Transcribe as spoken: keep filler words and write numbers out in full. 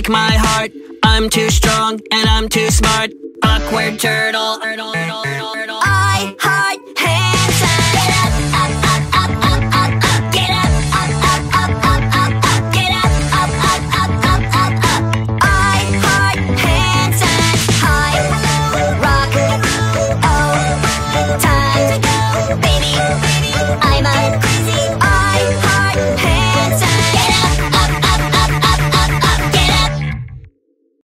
break my heart. I'm too strong and I'm too smart. Awkward turtle. I heart